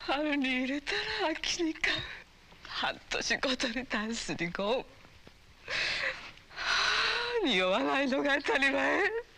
春に入れたら秋に買う。半年ごとにタンスにこう。匂わないのが当たり前。